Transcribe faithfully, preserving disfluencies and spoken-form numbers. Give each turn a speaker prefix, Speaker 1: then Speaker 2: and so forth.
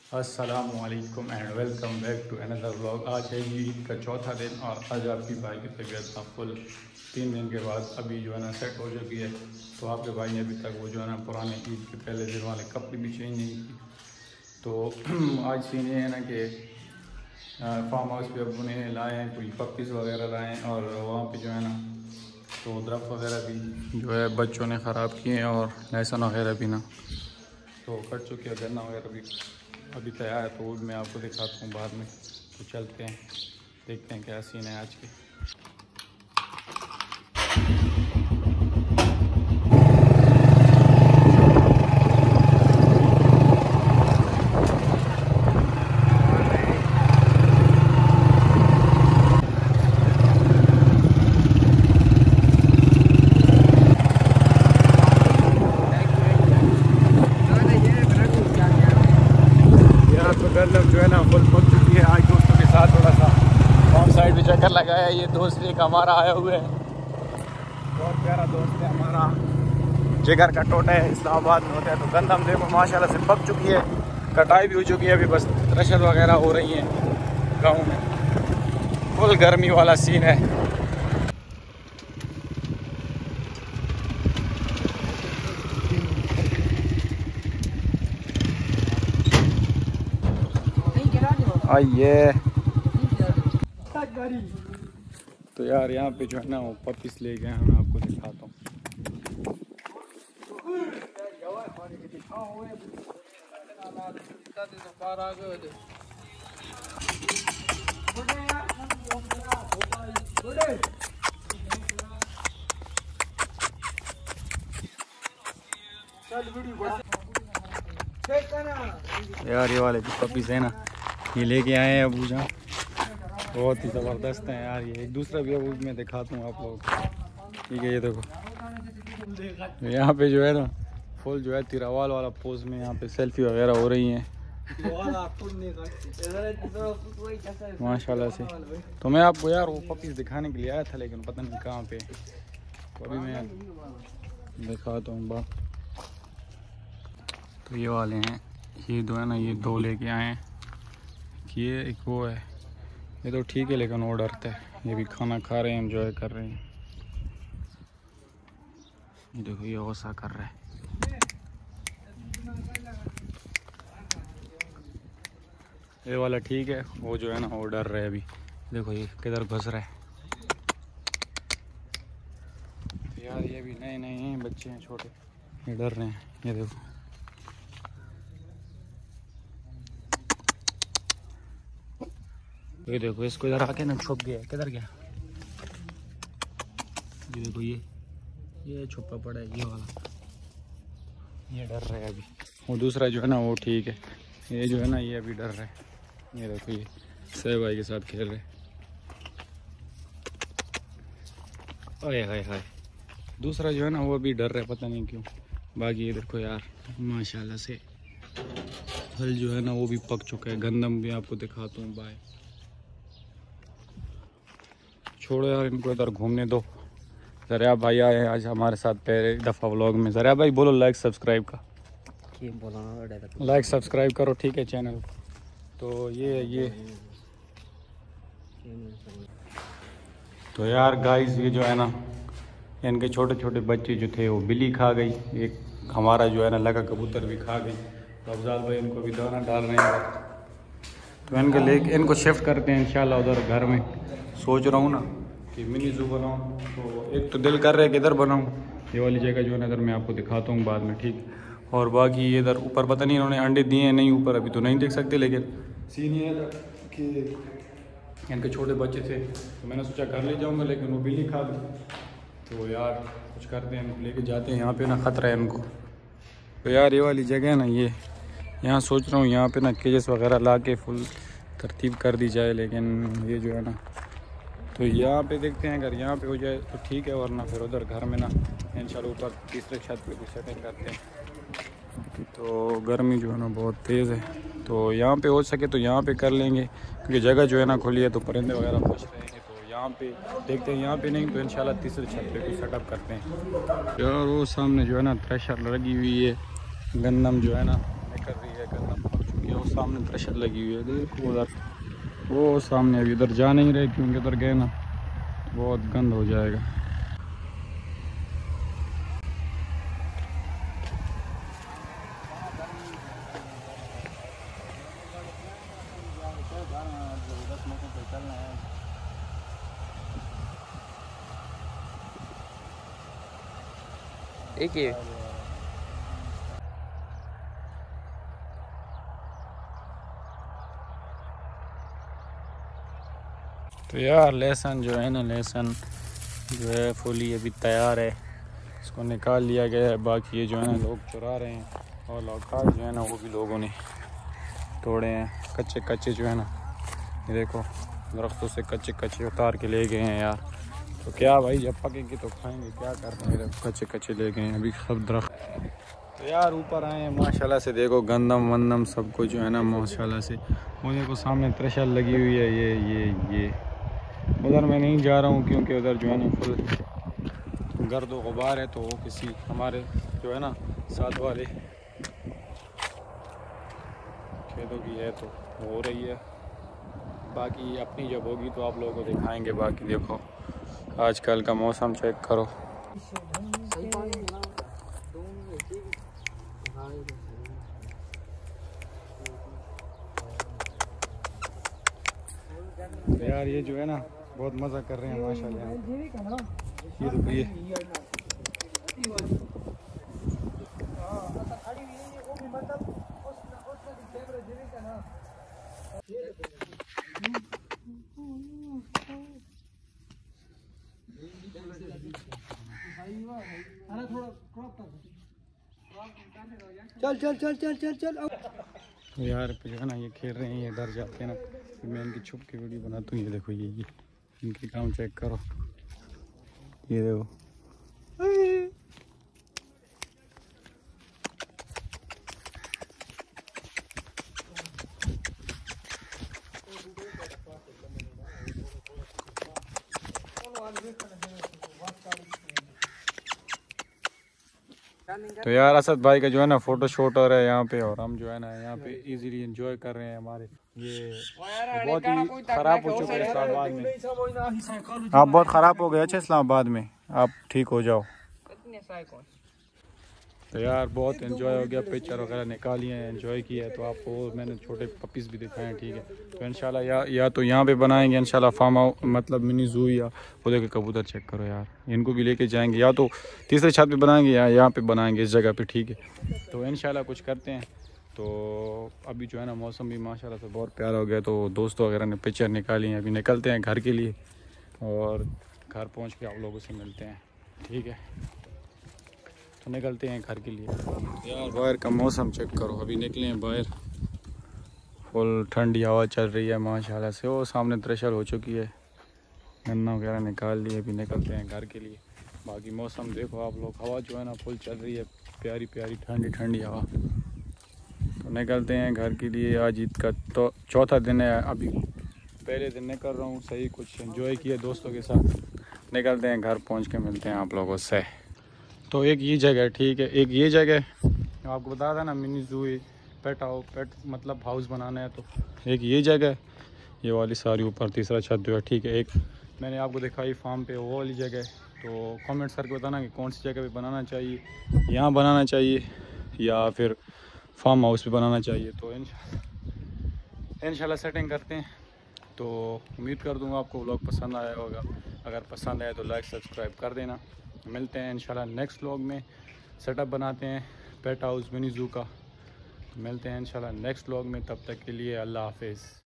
Speaker 1: अस्सलामुअलैकुम and welcome back to another vlog. आज है जी ईद का चौथा दिन और आज आपकी भाई की तबीयत ना फुल तीन दिन के बाद अभी जो है ना सेट हो चुकी है। तो आपके भाई ने अभी तक वो जो है ना पुराने ईद के पहले दिन वाले कपड़े भी चेंज नहीं की। तो आज सीन ये है ना कि फार्म हाउस पे अब उन्हें लाए हैं, कोई पपीज़ वगैरह लाए हैं और वहाँ पे जो है ना तो दरख्त वगैरह भी जो है बच्चों ने ख़राब किए हैं और लहसुन वगैरह भी ना तो कट चुके हैं, गन्ना वगैरह भी अभी तैयार है। तो वो मैं आपको दिखाता हूँ बाद में। तो चलते हैं, देखते हैं क्या सीन है आज के। गन्नम जो है ना फुल पक चुकी है। आज दोस्तों के साथ थोड़ा सा ऑन साइड भी चक्कर लगाया। ये दोस्त एक हमारा आया हुआ है, बहुत प्यारा दोस्त है हमारा, जिगर का टोटा है, इस्लामाबाद में होता है। तो गन्नम देखो माशाल्लाह से पक चुकी है, कटाई भी हो चुकी है, अभी बस थ्रेशर वगैरह हो रही है गाँव में। फुल गर्मी वाला सीन है। आइए तो यार यहाँ पे जो है ना वो पपीस ले गए हैं, मैं आपको दिखाता हूँ। यार ये वाले जो पपीस है ना ये लेके आए हैं अबू जान, बहुत ही ज़बरदस्त हैं यार। ये एक दूसरा भी अबू मैं दिखाता हूँ आप लोग, ठीक है। ये देखो यहाँ पे जो है ना फुल जो है तिरावाल वाला पोज में यहाँ पे सेल्फी वगैरह हो रही हैं माशाल्लाह से। तो मैं आपको यार वो पपीस दिखाने के लिए आया था, लेकिन पता नहीं कहाँ पे, तो अभी मैं दिखाता हूँ बा। तो ये वाले हैं, ये दो है ना, ये दो लेके आए हैं। ये एक वो है, ये तो ठीक है, लेकिन वो डरता है। ये भी खाना खा रहे हैं, एंजॉय कर रहे हैं। ये देखो ये ओसा कर रहा है। ये वाला ठीक है, वो जो है ना वो डर रहा है। अभी देखो ये किधर घुस रहा है। तो यार ये भी नए नए हैं, बच्चे हैं छोटे, ये डर रहे हैं। ये देखो ये देखो इसको इधर आके ना छुप गया, किधर गया। ये देखो ये ये छुपा पड़ा है, ये वाला, ये डर रहा है अभी। वो दूसरा जो है ना वो ठीक है, ये जो है ना ये अभी डर रहा है। ये देखो ये सेब भाई के साथ खेल रहे। ओए हाय हाय, दूसरा जो है ना वो अभी डर रहा है, पता नहीं क्यों। बाकी ये देखो यार माशाल्लाह से फल जो है ना वो भी पक चुका है। गंदम भी आपको दिखाता हूँ। बाय, छोड़ो यार इनको, इधर घूमने दो। ज़रिया भाई आए हैं आज हमारे साथ पहले दफ़ा व्लॉग में। ज़रिया भाई बोलो लाइक सब्सक्राइब का, लाइक सब्सक्राइब करो, ठीक है चैनल। तो ये ये तो यार गाइस ये जो है ना इनके छोटे छोटे बच्चे जो थे वो बिल्ली खा गई, एक हमारा जो है ना लगा कबूतर भी खा गई। तो अफजाल भाई इनको भी दाना डाल रहे हैं। तो इनके ले इनको शिफ्ट करते हैं इंशाल्लाह उधर घर में। सोच रहा हूँ ना कि मिनी जू बनाऊँ, तो एक तो दिल कर रहा है कि इधर बनाऊँ। ये वाली जगह जो है ना इधर मैं आपको दिखाता हूँ बाद में, ठीक। और बाकी इधर ऊपर पता नहीं इन्होंने अंडे दिए हैं नहीं, ऊपर अभी तो नहीं देख सकते, लेकिन सीन ये है कि इनके छोटे बच्चे थे तो मैंने सोचा घर ले जाऊँगा, लेकिन वो बिल्ली खा गई। तो यार कुछ करते हैं, लेके जाते हैं। यहाँ पे ना ख़तरा है इनको। तो यार ये वाली जगह है ना, ये यहाँ सोच रहा हूँ यहाँ पे ना केजेस वगैरह ला के फुल तरतीब कर दी जाए। लेकिन ये जो है ना तो यहाँ पे देखते हैं, अगर यहाँ पे हो जाए तो ठीक है, वरना फिर उधर घर में ना इंशाल्लाह ऊपर तीसरे छत पे कुछ सेटिंग करते हैं। तो गर्मी जो है ना बहुत तेज़ है, तो यहाँ पे हो सके तो यहाँ पे कर लेंगे, क्योंकि जगह जो है ना खुली है तो परिंदे वगैरह खुश रहेंगे। तो यहाँ पे देखते हैं, यहाँ पे नहीं तो इंशाल्लाह तीसरे छत पे कुछ सेटअप करते हैं। यार वो सामने जो है ना थ्रेशर लगी हुई है, गन्नम जो है ना निकल रही है, गन्नम पक चुकी है वो सामने थ्रेशर लगी हुई है, देखो उधर वो सामने। अभी उधर जा नहीं रहे क्योंकि उधर गए ना बहुत गंद हो जाएगा।
Speaker 2: एक ही
Speaker 1: तो यार लहसुन जो है ना, लहसुन जो है फुली अभी तैयार है, इसको निकाल लिया गया है। बाकी ये जो है ना लोग चुरा रहे हैं, और लौका जो है ना वो भी लोगों ने तोड़े हैं। कच्चे कच्चे जो है ना, ये देखो दरख्तों से कच्चे कच्चे उतार के ले गए हैं यार। तो क्या भाई, जब पकेंगे तो खाएंगे, क्या करते हैं, कच्चे कच्चे ले गए हैं अभी सब दरख्त। तो यार ऊपर आए हैं माशाल्लाह से, देखो गंदम वंदम सब कुछ जो है ना माशाल्लाह से। वो देखो सामने थ्रेशर लगी हुई है। ये ये ये उधर मैं नहीं जा रहा हूँ क्योंकि उधर जो है ना फुल गर्द व गुबार है। तो वो किसी हमारे जो है ना साथ वाले खेतों की है तो हो रही है। बाकी अपनी जब होगी तो आप लोगों को दिखाएंगे। बाकी देखो आजकल का मौसम चेक करो। तो यार ये जो है ना बहुत मज़ा कर रहे हैं माशाल्लाह। ये देखो ये
Speaker 2: चल चल चल चल चल चल
Speaker 1: यार पे जो है ना ये खेल रहे हैं, ये डर जाते हैं ना। फिर मैं इनकी छुप की वीडियो बनाता हूँ। ये देखो ये ये इनके काम चेक करो, ये देखो। तो यार असद भाई का जो है ना फोटो शूट हो रहा है यहाँ पे, और हम जो है ना यहाँ पे इजीली एंजॉय कर रहे हैं। हमारे ये बहुत ही ख़राब हो चुका है इस्लामाबाद में। आप बहुत ख़राब हो गए अच्छे इस्लामाबाद में, आप ठीक हो जाओ। तो यार बहुत एंजॉय हो गया, पिक्चर वगैरह निकाली है, एंजॉय किया है। तो आपको मैंने छोटे पपीज़ भी दिखाए हैं, ठीक है। तो इंशाल्लाह या या तो यहाँ पे बनाएंगे इंशाल्लाह फार्म हाउस, मतलब मिनी ज़ू, या वो देखो कबूतर चेक करो यार, इनको भी लेके जाएंगे। या तो तीसरे छत पे बनाएंगे या यहाँ पे बनाएंगे इस जगह पे, ठीक है। तो इंशाल्लाह कुछ करते हैं। तो अभी जो है ना मौसम भी माशाल्लाह से बहुत प्यारा हो गया। तो दोस्तों वगैरह ने पिक्चर निकाली हैं, अभी निकलते हैं घर के लिए, और घर पहुँच के आप लोगों से मिलते हैं, ठीक है। तो निकलते हैं घर के लिए। यार बाहर का मौसम चेक करो, अभी निकले हैं बाहर, फुल ठंडी हवा चल रही है माशाल्लाह से। वो सामने थ्रेशर हो चुकी है, गन्ना वगैरह निकाल लिए, अभी निकलते हैं घर के लिए। बाकी मौसम देखो आप लोग, हवा जो है ना फुल चल रही है, प्यारी प्यारी ठंडी ठंडी हवा। तो निकलते हैं घर के लिए। आज ईद का तो चौथा दिन है, अभी पहले दिन निकल रहा हूँ, सही कुछ एंजॉय किया दोस्तों के साथ। निकलते हैं घर, पहुँच के मिलते हैं आप लोगों से। तो एक ये जगह, ठीक है, एक ये जगह आपको बताया था ना mini zoo, pet house, pet मतलब हाउस बनाना है। तो एक ये जगह, ये वाली सारी ऊपर तीसरा छत जो है, ठीक है। एक मैंने आपको दिखाई फार्म पे वो वाली जगह। तो कमेंट्स करके बताना कि कौन सी जगह पे बनाना चाहिए, यहाँ बनाना चाहिए या फिर फार्म हाउस पे बनाना चाहिए। तो इंशाल्लाह सेटिंग करते हैं। तो उम्मीद कर दूँगा आपको व्लॉग पसंद आया होगा। अगर पसंद आया तो लाइक सब्सक्राइब कर देना। मिलते हैं इंशाल्लाह नेक्स्ट व्लॉग में, सेटअप बनाते हैं पेट हाउस मिनी ज़ू का। मिलते हैं इंशाल्लाह नेक्स्ट व्लॉग में, तब तक के लिए अल्लाह हाफिज़।